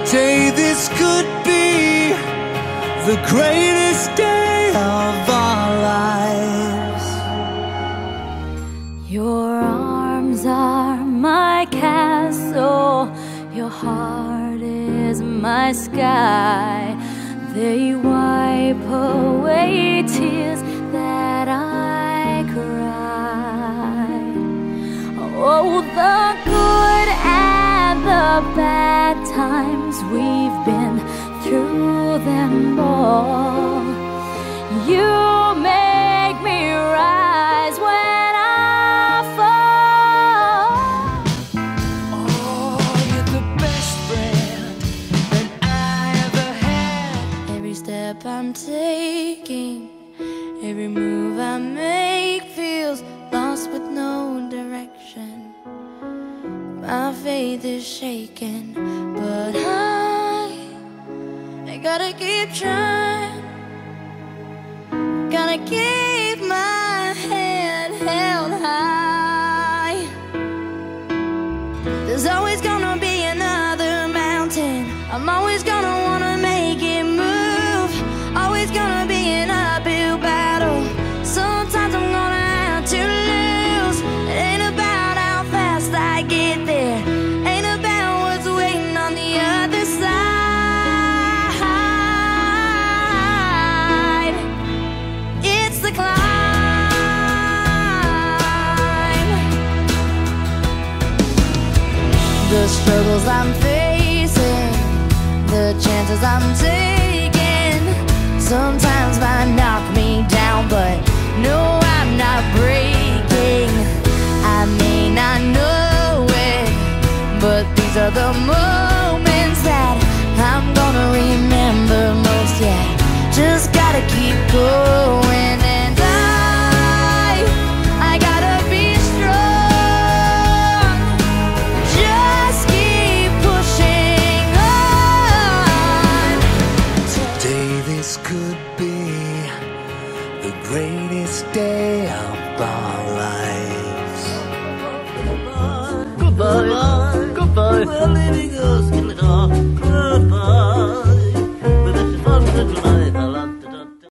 Today this could be the greatest day of our lives. Your arms are my castle, your heart is my sky. They wipe away tears that I cried. Oh, the good and the bad times, we've been through them all. You make me rise when I fall. Oh, you're the best friend that I ever had. Every step I'm taking, every move I make feels lost with no direction. My faith is shaken, but I gotta keep trying. Gotta keep my head held high. There's always gonna be another mountain. I'm always gonna wanna make it move. Always gonna be an uphill battle. Sometimes I'm gonna have to lose. It ain't about how fast I get there, ain't about what's waiting on the other side. It's the climb. The struggles I'm facing, the chances I'm taking, sometimes might knock me down, but no, I'm not breaking. I may not know it, but these are the moments that I'm gonna remember most. Yeah, just gotta keep going, and I gotta be strong. Just keep pushing on. Today this could be the greatest day of our lives. Goodbye, goodbye, goodbye. We're leaving us in the dark.